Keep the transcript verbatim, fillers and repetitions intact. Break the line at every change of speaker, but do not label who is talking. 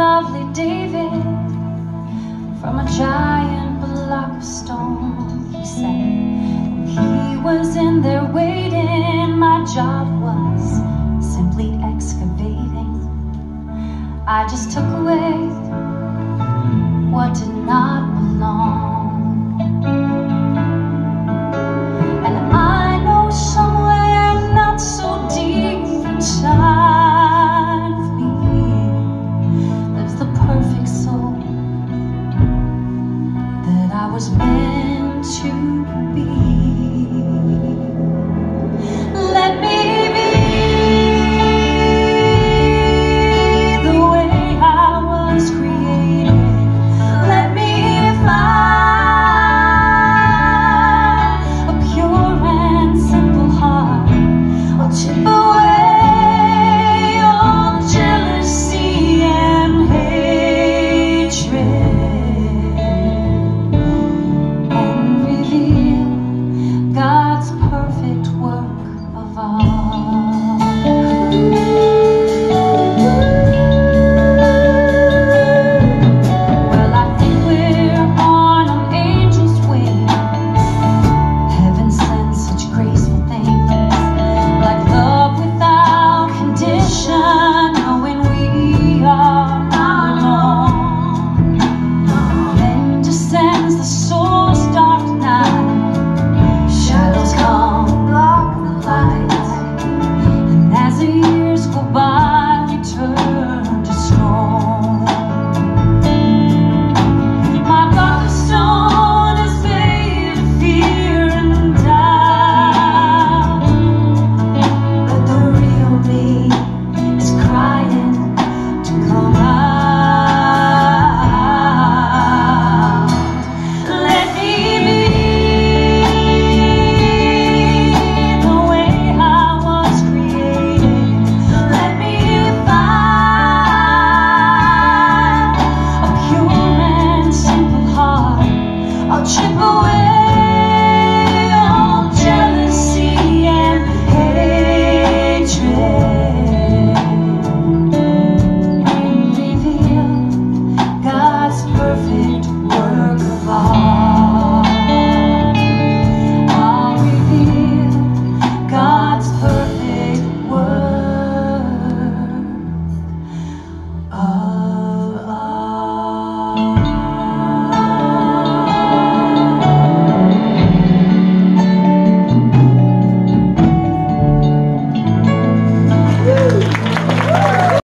lovely David from a giant block of stone. He said he was in there waiting. My job was simply excavating. I just took away what did not belong. And I know somewhere not so deep inside of me, there's the perfect soul that I was made